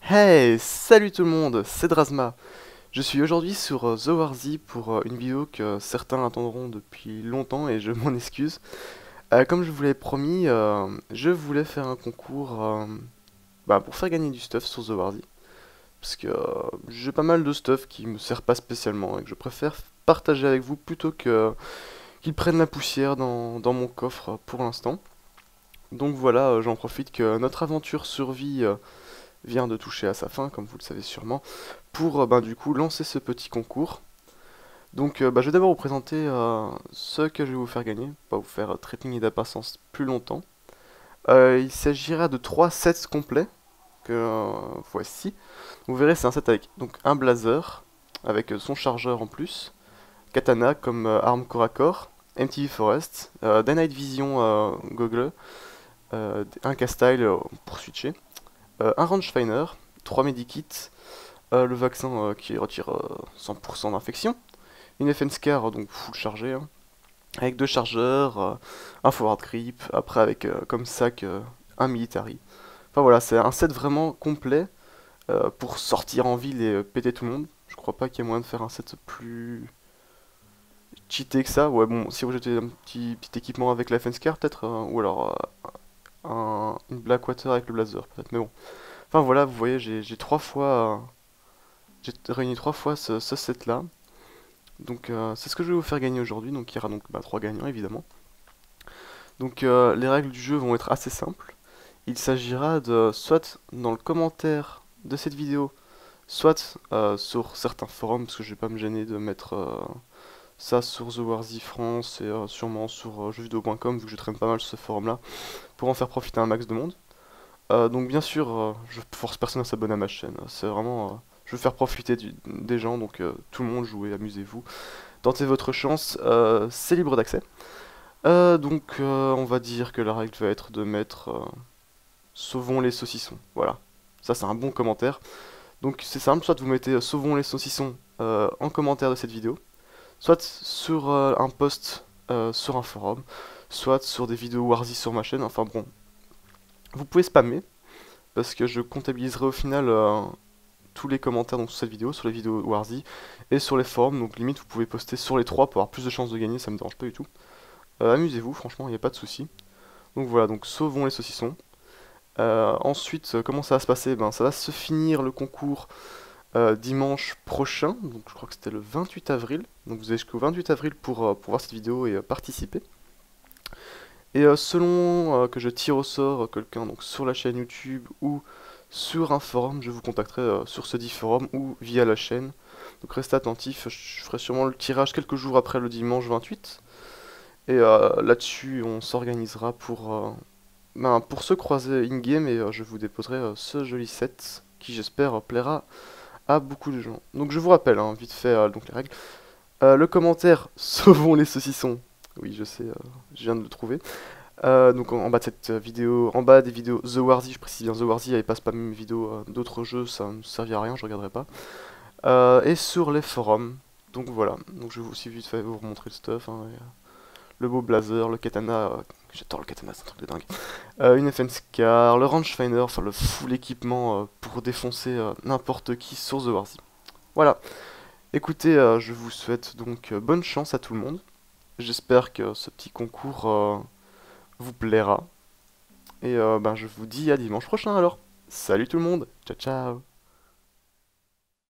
Hey, salut tout le monde, c'est Drazma. Je suis aujourd'hui sur The Warzy pour une vidéo que certains attendront depuis longtemps et je m'en excuse. Comme je vous l'ai promis, je voulais faire un concours pour faire gagner du stuff sur The Warzy. Parce que j'ai pas mal de stuff qui me sert pas spécialement et que je préfère partager avec vous plutôt que qu'ils prennent la poussière dans mon coffre pour l'instant. Donc voilà, j'en profite que notre aventure survie vient de toucher à sa fin, comme vous le savez sûrement, pour du coup lancer ce petit concours. Donc je vais d'abord vous présenter ce que je vais vous faire gagner, pas vous faire trépigne d'impatience plus longtemps. Il s'agira de 3 sets complets, que voici. Vous verrez, c'est un set avec donc, un blazer, avec son chargeur en plus, katana comme arme corps à corps, MTV Forest, des Night Vision goggle, un cast-style pour switcher, un rangefinder, 3 medikits, le vaccin qui retire 100% d'infection, une FN Scar donc full chargé, hein, avec 2 chargeurs, un forward grip, après avec comme sac un military. Enfin voilà, c'est un set vraiment complet pour sortir en ville et péter tout le monde. Je crois pas qu'il y ait moyen de faire un set plus cheaté que ça. Ouais bon, si vous jetez un petit équipement avec la FN Scar peut-être, ou alors une Blackwater avec le blazer peut-être, mais bon. Enfin voilà, vous voyez, j'ai 3 fois... j'ai réuni 3 fois ce set-là. Donc c'est ce que je vais vous faire gagner aujourd'hui. Donc il y aura donc 3 gagnants évidemment. Donc les règles du jeu vont être assez simples. Il s'agira de soit dans le commentaire de cette vidéo, soit sur certains forums, parce que je vais pas me gêner de mettre ça sur The Warzy France et sûrement sur jeuxvideo.com, vu que je traîne pas mal ce forum-là, pour en faire profiter un max de monde. Donc bien sûr, je force personne à s'abonner à ma chaîne. C'est vraiment... je veux faire profiter des gens, donc tout le monde jouez, amusez-vous. Tentez votre chance, c'est libre d'accès. On va dire que la règle va être de mettre sauvons les saucissons. Voilà, ça c'est un bon commentaire. Donc c'est simple, soit vous mettez sauvons les saucissons en commentaire de cette vidéo, soit sur un post sur un forum, soit sur des vidéos Warzy sur ma chaîne. Enfin bon, vous pouvez spammer parce que je comptabiliserai au final tous les commentaires donc, sur cette vidéo, sur les vidéos Warzy et sur les forums. Donc limite vous pouvez poster sur les 3 pour avoir plus de chances de gagner, ça me dérange pas du tout. Amusez-vous, franchement, il n'y a pas de souci. Donc voilà, donc sauvons les saucissons. Ensuite, comment ça va se passer? Ben, ça va se finir le concours dimanche prochain, donc je crois que c'était le 28 avril. Donc vous avez jusqu'au 28 avril pour voir cette vidéo et participer. Et selon que je tire au sort quelqu'un donc sur la chaîne YouTube ou sur un forum, je vous contacterai sur ce dit forum ou via la chaîne. Donc restez attentifs, je ferai sûrement le tirage quelques jours après le dimanche 28. Et là-dessus, on s'organisera pour se croiser in-game et je vous déposerai ce joli set qui, j'espère, plaira à beaucoup de gens. Donc je vous rappelle, hein, vite fait, donc les règles. Le commentaire, sauvons les saucissons. Oui, je sais, je viens de le trouver. Donc en bas de cette vidéo, en bas des vidéos The Warzy, je précise bien The Warzy, et pas spammer mes vidéos d'autres jeux, ça ne servira à rien, je regarderai pas. Et sur les forums. Donc voilà, donc je vais aussi vite fait vous remontrer le stuff, hein, le beau blazer, le katana, j'adore le katana, c'est un truc de dingue. Une FN Scar, le rangefinder, enfin le full équipement pour défoncer n'importe qui sur The Warzy. Voilà, écoutez, je vous souhaite donc bonne chance à tout le monde. J'espère que ce petit concours vous plaira. Et je vous dis à dimanche prochain alors. Salut tout le monde, ciao ciao.